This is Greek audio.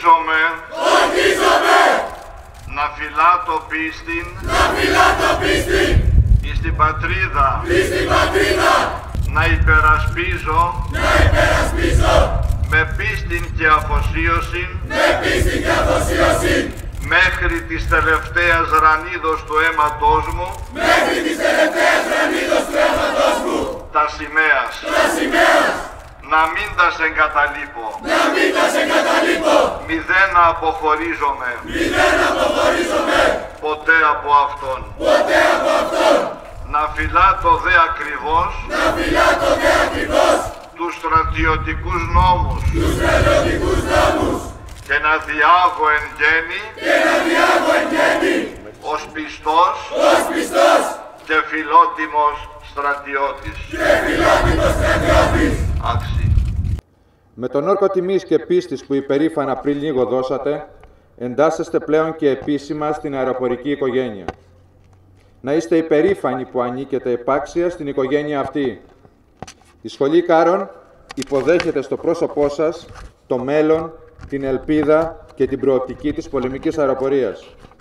ορκίζομαι να φυλάτω πίστην εις την πατρίδα, να υπερασπίζω με πίστην και αφοσίωσιν μέχρι της τελευταίας ρανίδος του αίματός μου τα σημαίας. Να μην τας εγκαταλείπω. Μηδέν να αποχωρίζομαι. Ποτέ από αυτόν. Να φυλάτω δε ακριβώς τους στρατιωτικούς νόμους και να διάγω εν γέννη ως πιστός και φιλότιμος στρατιώτης. Άξι. Με τον όρκο τιμής και πίστης που υπερήφανα πριν λίγο δώσατε, εντάσσεστε πλέον και επίσημα στην αεροπορική οικογένεια. Να είστε υπερήφανοι που ανήκετε επάξια στην οικογένεια αυτή. Η Σχολή Κάρων υποδέχεται στο πρόσωπό σας το μέλλον, την ελπίδα και την προοπτική της πολεμικής αεροπορίας.